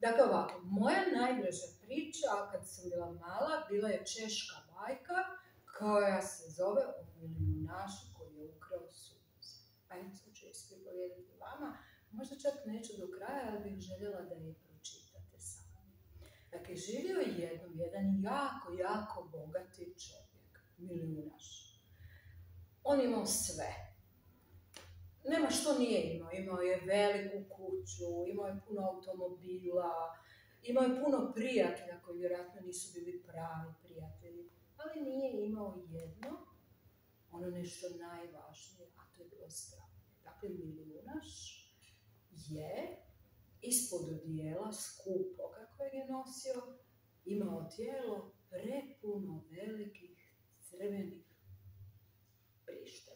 Dakle, ovako, moja najdraža priča, kad sam bila mala, bila je češka bajka koja se zove o milijunašu koji je ukrao sunce. Ajmo, sad ću je ispripovijedati vama. Možda čak neću do kraja, ali bih željela da je pročitate sami. Dakle, živio je jedan jako bogati čovjek, milijunaš. On imao sve. Nema što nije imao. Imao je veliku kuću, imao je puno automobila, imao je puno prijatelja koji vjerojatno nisu bili pravi prijatelji, ali nije imao jedno, ono nešto najvažnije, a to je bilo zdravlje. Dakle, milijunaš je ispod odijela skupoga kojeg je nosio imao tijelo prepuno velikih crvenih prišteva.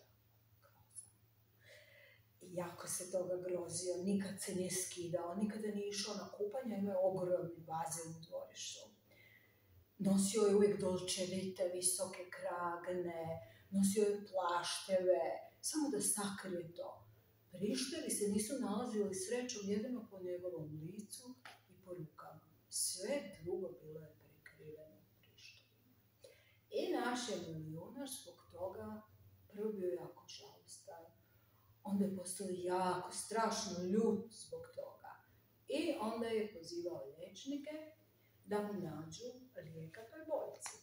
I jako se toga grozio, nikad se nije skidao, nikada nije išao na kupanja, imao je ogromni bazen u dvorištu. Nosio je uvijek dolčevite, visoke kragne, nosio je plašteve, samo da sakrije to. Prištevi se nisu nalazili srećom jedino po njegovom licu i po rukama. Sve drugo bilo je prekriveno prištevima. I naš je milijunaš zbog toga prvo bio jako žalostan. Onda je postao jako strašno ljut zbog toga. I onda je pozivao liječnike da mu nađu lijeka toj boljci.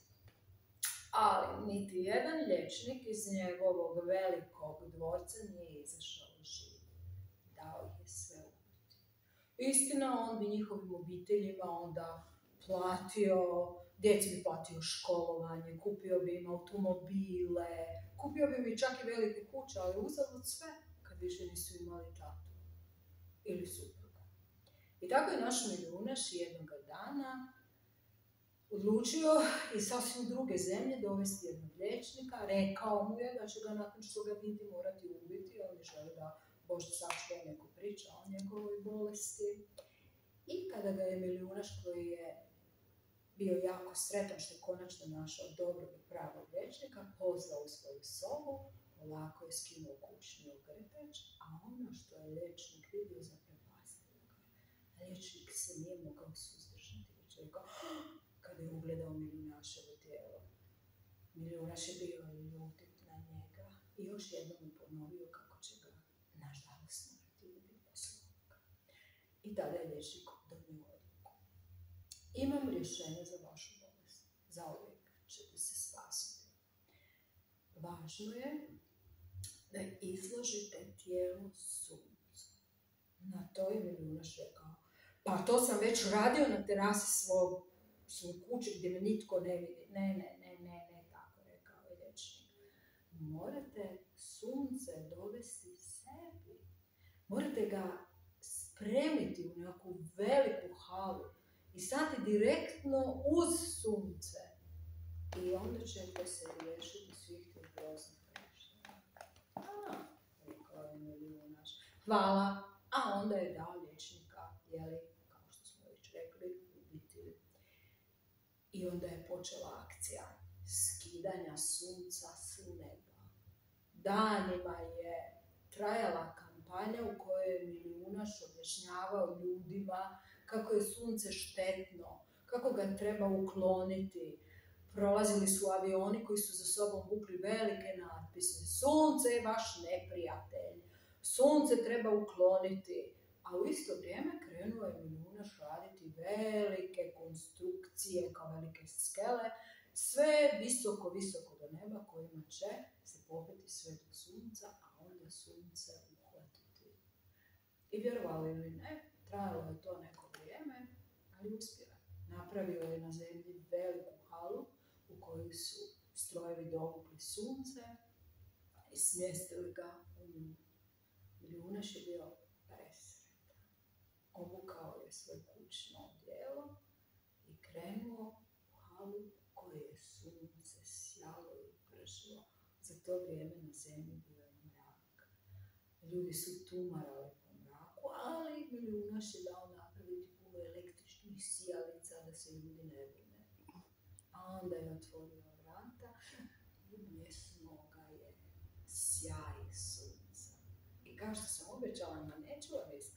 Ali niti jedan liječnik iz njegovog velikog dvorca nije izašao živ. Dao ih je sve ubiti. Istina, on bi njihovim obiteljima onda platio, djeci bi platio školovanje, kupio bi im automobile, kupio bi mi čak i velike kuće, ali uzalud sve kad više nisu imali tatu ili supruga. I tako je naš milijunaš jednog dana odlučio iz sasvim druge zemlje dovesti jednog liječnika, rekao mu je da će ga nakon što ga vidi morati ubiti, on ne želi da Bože sačuva neko priča o njegovoj bolesti. I kada ga je milijunaš koji je bio jako sretan što je konačno našao dobrog i pravog liječnika, pozvao u svoju sobu, ovako je skinuo kućni ogrtač, a ono što je liječnik vidio zaprepastilo ga. Liječnik se nije mogao suzdržati, već je rekao, kada je ugledao milijunaševo tijelo. Milijunaš je bio ljutit na njega i još jednom mu ponovio kako će ga, nažalost, morati ubiti poslije ovoga. I tada je liječnik donio odluku. Imam rješenje za vašu bolest. Zauvijek ćete se spasiti. Važno je da izložite tijelo suncu. Na to je milijunaš rekao. Pa to sam već radio na terasi svoje kuće gdje me nitko ne vidi. Ne, tako rekao je liječnik. Morate sunce dovesti sebi. Morate ga spremiti u neku veliku halu i stati direktno uz sunce. I onda ćete se riješiti svih tih groznih prišteva. Rekao je milijunaš. Hvala. A onda je dao liječnika, kao što smo već rekli, ubiti. I onda je počela akcija skidanja sunca s neba. Danima je trajala kampanja u kojoj je milijunaš objašnjavao ljudima kako je sunce štetno, kako ga treba ukloniti. Prolazili su avioni koji su za sobom vukli velike natpise. Sunce je vaš neprijatelj. Sunce treba ukloniti. A u isto vrijeme krenuo je milijunaš raditi velike konstrukcije kao velike skele, sve visoko do neba kojima će se popeti sve do sunca, a onda sunce uhvatiti. I vjerovali ili ne, trajalo je to neko vrijeme, ali uspio je. Napravio je na zemlji veliku halu u kojoj su strojevi dovukli sunce i smjestili ga u nju. Milijunaš je bio presretan. Obukao je svoje kućno odijelo i krenuo u halu u kojoj je sunce sjalo i pržilo. Za to vrijeme na zemlji bio je mrak. Ljudi su tumarali po mraku, ali milijunaš je dao napraviti puno električnih sijalica da se ljudi ne vide. A onda je otvorio vrata i bljesnuo ga je sjaj sunca. I kao što sam obećala, neću vam